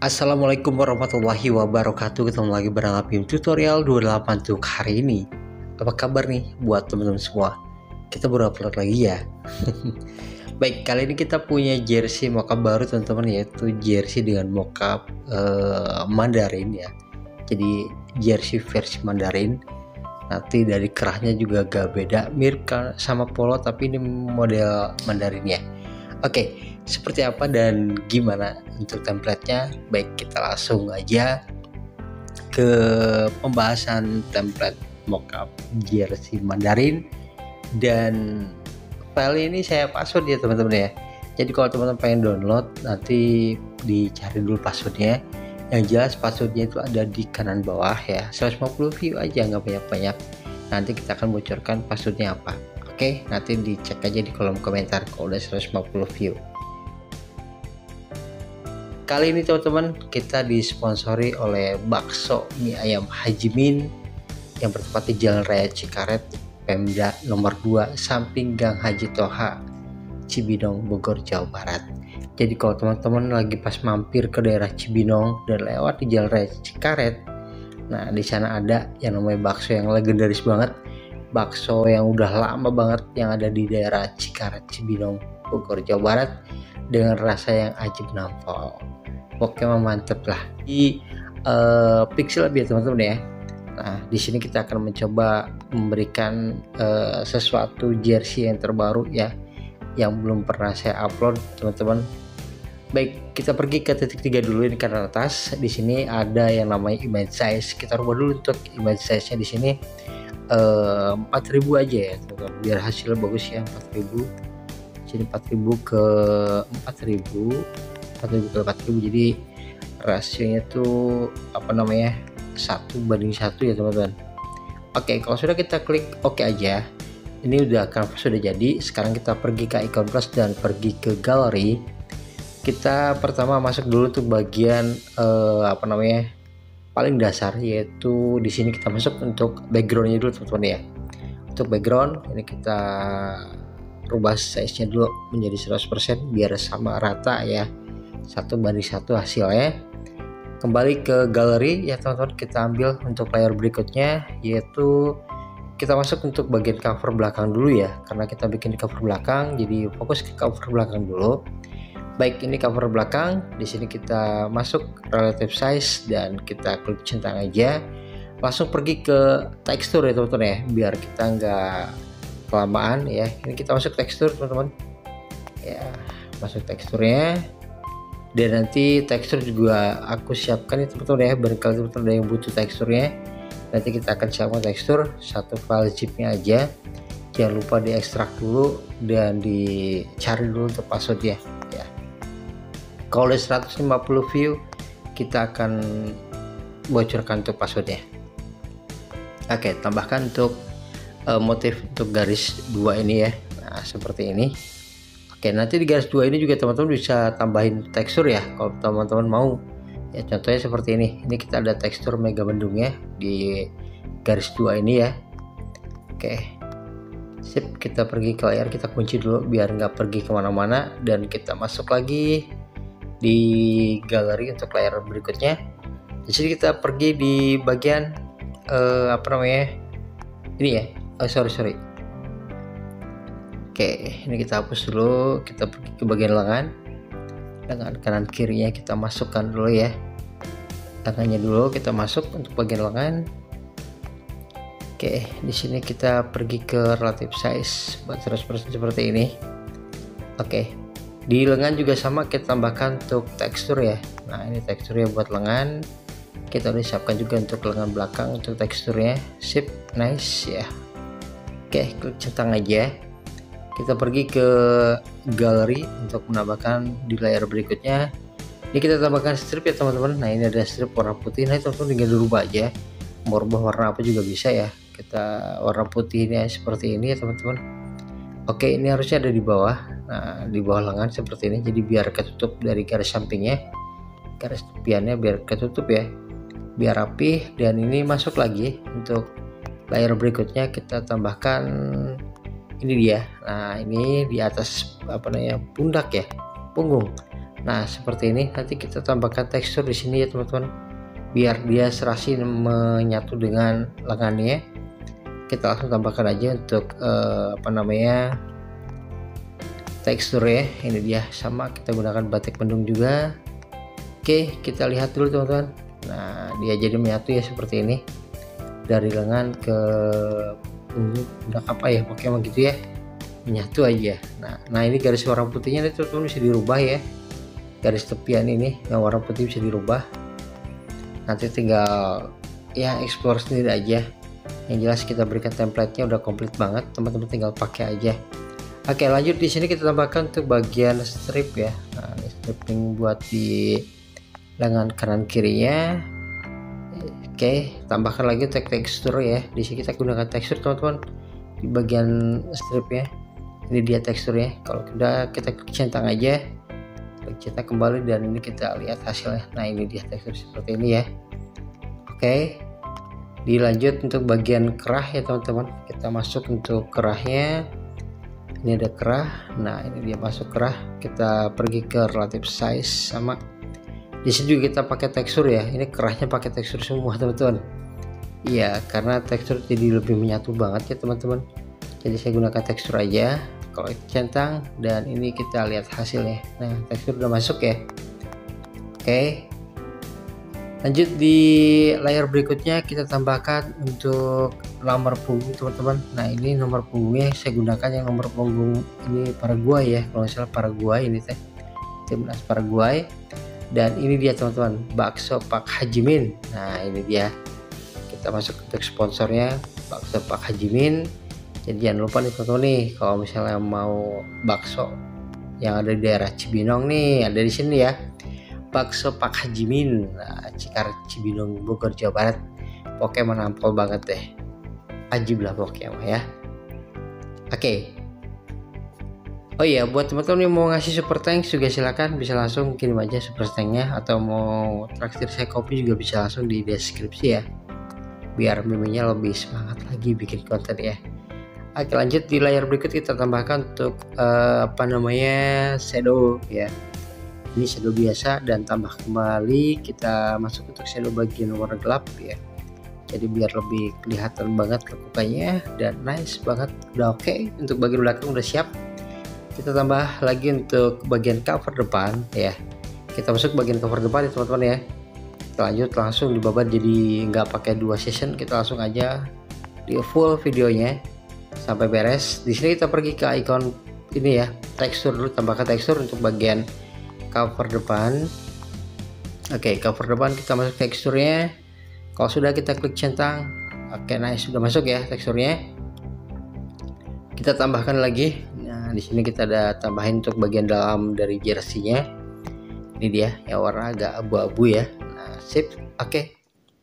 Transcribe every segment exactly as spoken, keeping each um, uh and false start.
Assalamualaikum warahmatullahi wabarakatuh. Ketemu lagi bareng Apim tutorial dua puluh delapan untuk hari ini. Apa kabar nih buat teman-teman semua? Kita baru upload lagi ya. Baik, kali ini kita punya jersey mockup baru teman-teman, yaitu jersey dengan mockup uh, Mandarin ya. Jadi jersey versi Mandarin. Nanti dari kerahnya juga agak beda, mirip sama polo tapi ini model Mandarin ya. Oke, seperti apa dan gimana untuk template-nya? Baik, kita langsung aja ke pembahasan template mockup jersey Mandarin. Dan file ini saya password ya teman-teman ya. Jadi kalau teman-teman pengen download, nanti dicari dulu passwordnya. Yang jelas passwordnya itu ada di kanan bawah ya. seratus lima puluh view aja, nggak banyak-banyak. Nanti kita akan bocorkan passwordnya apa. Oke, nanti dicek aja di kolom komentar kalau udah seratus lima puluh view. Kali ini teman-teman kita disponsori oleh bakso mie ayam Haji Min yang bertempat di Jalan Raya Cikaret, Pemda nomor dua, samping Gang Haji Toha, Cibinong, Bogor, Jawa Barat. Jadi kalau teman-teman lagi pas mampir ke daerah Cibinong dan lewat di Jalan Raya Cikaret, nah di sana ada yang namanya bakso yang legendaris banget. Bakso yang udah lama banget yang ada di daerah Cikaret, Cibinong, Bogor, Jawa Barat dengan rasa yang ajib nampol. Pokoknya mantep lah. Di uh, pixel biar teman-teman ya. Nah, di sini kita akan mencoba memberikan uh, sesuatu jersey yang terbaru ya, yang belum pernah saya upload teman-teman. Baik, kita pergi ke titik tiga dulu ini karena atas. Di sini ada yang namanya image size. Kita rubah dulu untuk image size-nya di sini. empat ribu aja ya teman-teman, biar hasilnya bagus ya. Empat ribu, jadi empat ribu ke empat ribu, empat ribu ke empat ribu, jadi rasionya tuh apa namanya satu banding satu ya teman-teman. Oke, kalau sudah kita klik oke aja, ini udah canvas sudah jadi. Sekarang kita pergi ke icon plus dan pergi ke galeri. Kita pertama masuk dulu untuk bagian eh, apa namanya paling dasar, yaitu di sini kita masuk untuk backgroundnya dulu teman-teman ya. Untuk background ini kita rubah size-nya dulu menjadi seratus persen biar sama rata ya, satu banding satu hasilnya. Kembali ke galeri ya teman-teman, kita ambil untuk layer berikutnya, yaitu kita masuk untuk bagian cover belakang dulu ya, karena kita bikin cover belakang, jadi fokus ke cover belakang dulu. Baik, ini cover belakang. Di sini kita masuk relative size dan kita klik centang aja. Langsung pergi ke tekstur ya teman-teman ya, biar kita nggak kelamaan ya. Ini kita masuk tekstur teman-teman. Ya, masuk teksturnya. Dan nanti tekstur juga aku siapkan ya teman-teman ya. Barangkali teman-teman ada yang butuh teksturnya, nanti kita akan siapkan tekstur satu file zipnya aja. Jangan lupa diekstrak dulu dan dicari dulu untuk passwordnya. Kalau udah seratus lima puluh view, kita akan bocorkan untuk passwordnya. Oke, tambahkan untuk uh, motif untuk garis dua ini ya. Nah, seperti ini. Oke, nanti di garis dua ini juga teman-teman bisa tambahin tekstur ya, kalau teman-teman mau. Ya, contohnya seperti ini. Ini kita ada tekstur mega mendungnya di garis dua ini ya. Oke. Sip, kita pergi ke layar, kita kunci dulu biar nggak pergi kemana-mana, dan kita masuk lagi di galeri untuk layar berikutnya. Di sini kita pergi di bagian uh, apa namanya ini ya. Oh sorry sorry. Oke, ini kita hapus dulu. Kita pergi ke bagian lengan. Lengan kanan kirinya kita masukkan dulu ya. Lengannya dulu kita masuk untuk bagian lengan. Oke, di sini kita pergi ke relative size buat seratus persen seperti ini. Oke. Di lengan juga sama, kita tambahkan untuk tekstur ya. Nah, ini teksturnya buat lengan. Kita udah siapkan juga untuk lengan belakang untuk teksturnya. Sip, nice ya. Oke, klik centang aja. Kita pergi ke galeri untuk menambahkan di layar berikutnya. Ini kita tambahkan strip ya teman-teman. Nah, ini ada strip warna putih. Nah, teman-teman tinggal dirubah aja. Mau rubah warna apa juga bisa ya. Kita warna putih ini seperti ini ya teman-teman. Oke, ini harusnya ada di bawah. Nah, di bawah lengan seperti ini, jadi biar ketutup dari garis sampingnya, garis tepiannya biar ketutup ya, biar rapi. Dan ini masuk lagi untuk layer berikutnya, kita tambahkan ini dia. Nah, ini di atas apa namanya pundak ya, punggung. Nah seperti ini, nanti kita tambahkan tekstur di sini ya teman-teman, biar dia serasi menyatu dengan lengannya. Kita langsung tambahkan aja untuk eh, apa namanya tekstur ya. Ini dia, sama kita gunakan batik mendung juga. Oke, kita lihat dulu teman-teman. Nah dia jadi menyatu ya seperti ini, dari lengan ke pundak apa ya, pokoknya gitu ya, menyatu aja. Nah, nah ini garis warna putihnya itu teman-teman bisa dirubah ya, garis tepian ini yang warna putih bisa dirubah. Nanti tinggal ya explore sendiri aja. Yang jelas kita berikan template-nya udah komplit banget, teman-teman tinggal pakai aja. Oke, lanjut di sini kita tambahkan untuk bagian strip ya. Nah, ini stripping buat di lengan kanan kirinya. Oke, tambahkan lagi untuk tekstur ya. Di sini kita gunakan tekstur teman-teman di bagian strip ya. Ini dia teksturnya. Kalau udah kita klik centang aja, klik centang kembali, dan ini kita lihat hasilnya. Nah ini dia tekstur seperti ini ya. Oke, dilanjut untuk bagian kerah ya teman-teman. Kita masuk untuk kerahnya. Ini ada kerah. Nah ini dia masuk kerah. Kita pergi ke relative size, sama di sini juga kita pakai tekstur ya. Ini kerahnya pakai tekstur semua teman-teman. Iya, karena tekstur jadi lebih menyatu banget ya teman-teman. Jadi saya gunakan tekstur aja. Kalau centang, dan ini kita lihat hasilnya. Nah tekstur udah masuk ya. Oke, lanjut di layer berikutnya kita tambahkan untuk nomor punggung teman-teman. Nah ini nomor punggungnya saya gunakan yang nomor punggung ini Paraguay ya, kalau misalnya Paraguay ini teh timnas Paraguay. Dan ini dia teman-teman, bakso Pak Hajimin. Nah ini dia, kita masuk untuk sponsornya bakso Pak Hajimin. Jadi jangan lupa nih teman-teman nih, kalau misalnya mau bakso yang ada di daerah Cibinong nih, ada di sini ya, bakso Pak Hajimin. Nah, Cikaret Cibinong Bogor Jawa Barat, pokoknya menampol banget deh, ajib lah pokoknya mah ya. Oke, oh iya, buat teman-teman yang mau ngasih super thanks juga silakan, bisa langsung kirim aja super thanknya, atau mau traktir saya kopi juga bisa langsung di deskripsi ya, biar miminya lebih semangat lagi bikin konten ya. Oke, lanjut di layar berikut kita tambahkan untuk uh, apa namanya shadow ya. Ini shadow biasa, dan tambah kembali kita masuk untuk shadow bagian warna gelap ya. Jadi biar lebih kelihatan banget lekukannya, dan nice banget. Udah oke, okay. Untuk bagian belakang udah siap. Kita tambah lagi untuk bagian cover depan ya. Kita masuk bagian cover depan ya teman-teman ya. Kita lanjut langsung dibabat, jadi nggak pakai dua session, kita langsung aja di full videonya sampai beres. Di sini kita pergi ke icon ini ya, tekstur dulu, tambahkan tekstur untuk bagian cover depan. Oke, cover depan kita masuk teksturnya. Kalau sudah kita klik centang. Oke, nice, sudah masuk ya teksturnya. Kita tambahkan lagi. Nah, di sini kita ada tambahin untuk bagian dalam dari jersey-nya. Ini dia yang warna agak abu-abu ya. Nah, sip. Oke.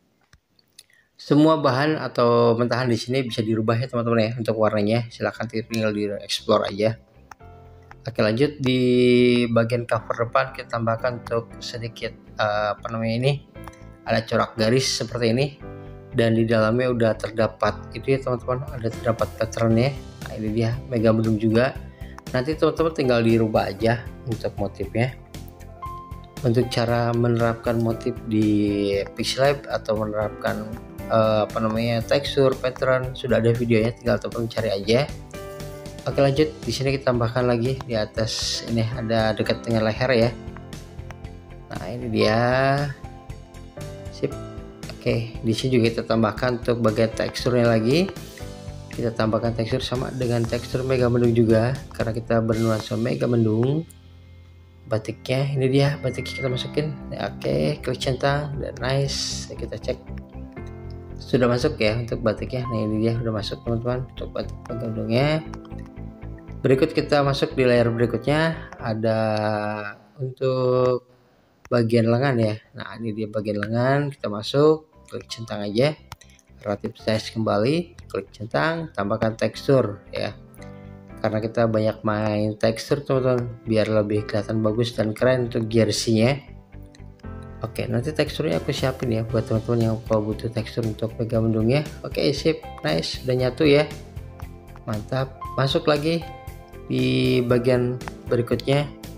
Semua bahan atau mentahan di sini bisa dirubah ya teman-teman ya untuk warnanya. Silahkan tinggal di explore aja. Oke, lanjut di bagian cover depan kita tambahkan untuk sedikit uh, apa namanya ini, ada corak garis seperti ini, dan di dalamnya udah terdapat itu ya teman-teman, ada terdapat patternnya. Nah ini dia, mega mendung juga. Nanti teman-teman tinggal dirubah aja untuk motifnya. Untuk cara menerapkan motif di Pixelab atau menerapkan uh, apa namanya tekstur pattern sudah ada videonya, tinggal teman-teman cari aja. Oke, lanjut di sini kita tambahkan lagi di atas ini, ada dekat dengan leher ya. Nah ini dia, sip. Oke, di sini juga kita tambahkan untuk bagian teksturnya lagi. Kita tambahkan tekstur sama dengan tekstur mega mendung juga, karena kita bernuansa mega mendung. Batiknya ini dia, batiknya kita masukin. Oke, klik centang dan nice. Kita cek sudah masuk ya untuk batiknya. Nah ini dia udah masuk teman-teman untuk batik mendungnya. Berikut kita masuk di layer berikutnya, ada untuk bagian lengan ya. Nah ini dia bagian lengan, kita masuk, klik centang aja, relative size kembali, klik centang, tambahkan tekstur ya, karena kita banyak main tekstur teman-teman, biar lebih kelihatan bagus dan keren untuk jersey-nya. Oke, nanti teksturnya aku siapin ya buat teman-teman yang kalau butuh tekstur untuk mega mendungnya. Oke, sip, nice, udah nyatu ya, mantap. Masuk lagi di bagian berikutnya,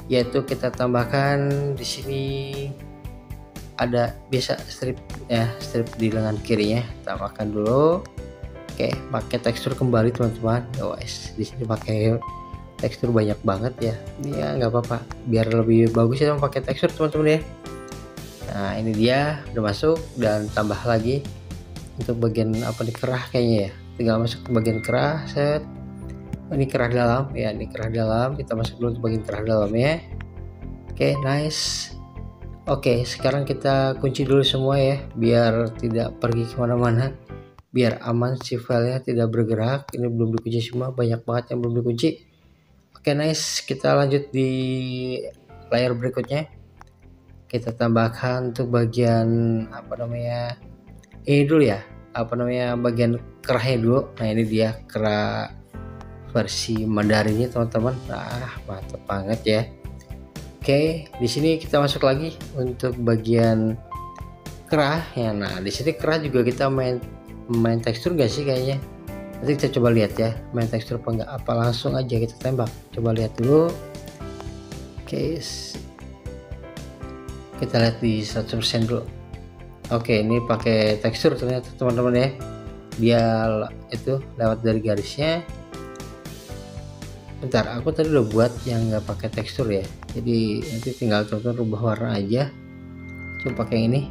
yaitu kita tambahkan di sini ada biasa strip ya, strip di lengan kirinya, tambahkan dulu. Oke, pakai tekstur kembali teman-teman. Guys, di sini pakai tekstur banyak banget ya. Ya nggak apa-apa, biar lebih bagus ya pakai tekstur teman-teman ya. Nah ini dia udah masuk, dan tambah lagi untuk bagian apa di kerah kayaknya ya, tinggal masuk ke bagian kerah. Set, ini kerah dalam ya, ini kerah dalam, kita masuk dulu ke bagian kerah dalamnya. Oke, nice. Oke, sekarang kita kunci dulu semua ya, biar tidak pergi kemana-mana, biar aman si filenya tidak bergerak. Ini belum dikunci semua, banyak banget yang belum dikunci. Oke, nice. Kita lanjut di layar berikutnya. Kita tambahkan untuk bagian apa namanya ini dulu ya, apa namanya bagian kerahnya dulu. Nah ini dia kerah versi Mandarinnya teman-teman. Nah mantap banget ya. Oke, di sini kita masuk lagi untuk bagian kerah ya. Nah di sini kerah juga kita main main tekstur gak sih kayaknya, nanti kita coba lihat ya, main tekstur apa enggak, apa langsung aja kita tembak, coba lihat dulu. Oke, kita lihat di seratus persen dulu. Oke, ini pakai tekstur ternyata teman-teman ya, dia itu lewat dari garisnya. Bentar, aku tadi udah buat yang nggak pakai tekstur ya, jadi nanti tinggal teman-teman rubah warna aja. Coba pakai yang ini.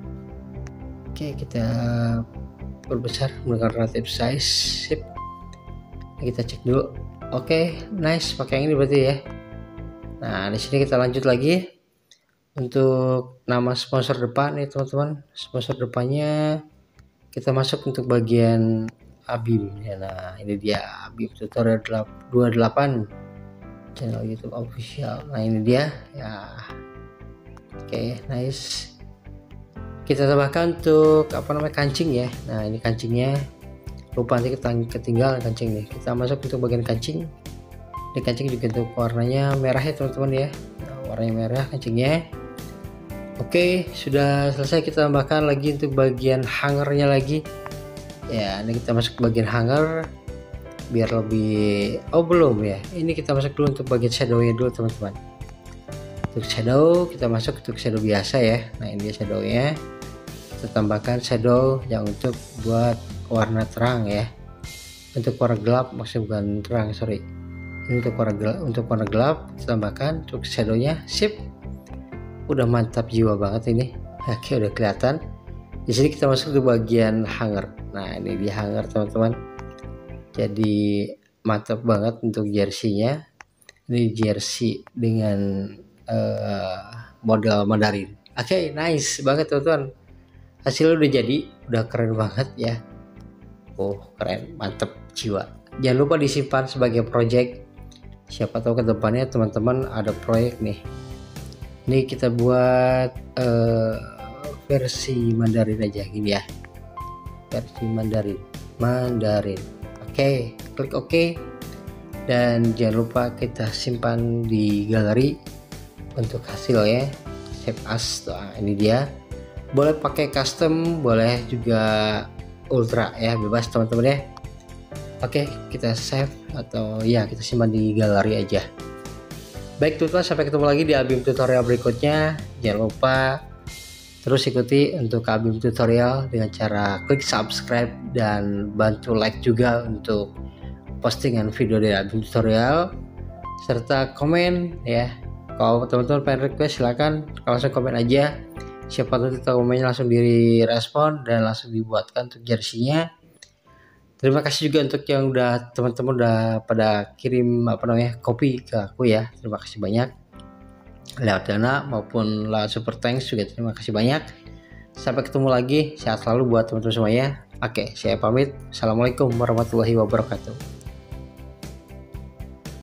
Oke, kita perbesar menggunakan relative size. Sip, kita cek dulu. Oke, nice, pakai yang ini berarti ya. Nah di sini kita lanjut lagi untuk nama sponsor depan nih teman-teman. Sponsor depannya kita masuk untuk bagian Abim ya. Nah ini dia Abim tutorial dua puluh delapan, channel YouTube official. Nah ini dia ya. Oke, nice. Kita tambahkan untuk apa namanya kancing ya. Nah ini kancingnya, lupa nanti ketinggalan kancing nih. Kita masuk untuk bagian kancing. Ini kancing juga untuk warnanya merah ya teman-teman ya. Nah, warnanya merah kancingnya. Oke, sudah selesai. Kita tambahkan lagi untuk bagian hangernya lagi ya. Ini kita masuk ke bagian hanger biar lebih, oh belum ya, ini kita masuk dulu untuk bagian shadownya dulu teman-teman. Untuk shadow kita masuk untuk shadow biasa ya. Nah ini dia shadownya, kita tambahkan shadow yang untuk buat warna terang ya. Untuk warna gelap, maksudnya bukan terang, sorry, ini untuk warna gelap. Untuk warna gelap kita tambahkan untuk shadownya. Sip, udah mantap jiwa banget ini. Oke, udah kelihatan. Di sini kita masuk ke bagian hanger. Nah ini di hanger teman-teman, jadi mantap banget untuk jersey-nya. Ini jersey dengan uh, model Mandarin. Oke, nice banget teman-teman, hasilnya udah jadi, udah keren banget ya. Oh keren, mantap jiwa. Jangan lupa disimpan sebagai project, siapa tahu kedepannya teman-teman ada proyek nih. Ini kita buat uh, versi Mandarin aja gini ya, versi Mandarin Mandarin. Oke, klik OK, dan jangan lupa kita simpan di galeri untuk hasilnya. Save as. Nah, ini dia, boleh pakai custom, boleh juga ultra ya, bebas teman-teman ya. Oke, kita save atau ya kita simpan di galeri aja. Baik teman-teman, sampai ketemu lagi di Abim tutorial berikutnya. Jangan lupa terus ikuti untuk Abim tutorial dengan cara klik subscribe dan bantu like juga untuk postingan video dari Abim tutorial, serta komen ya. Kalau teman-teman pengen request silahkan langsung komen aja, siapa tahu kita komennya langsung direspon dan langsung dibuatkan untuk jersey-nya. Terima kasih juga untuk yang udah teman-teman udah pada kirim apa namanya kopi ke aku ya. Terima kasih banyak lewat Dana maupun lewat Super Thanks juga, terima kasih banyak. Sampai ketemu lagi, sehat selalu buat teman-teman semuanya. Oke, saya pamit. Assalamualaikum warahmatullahi wabarakatuh.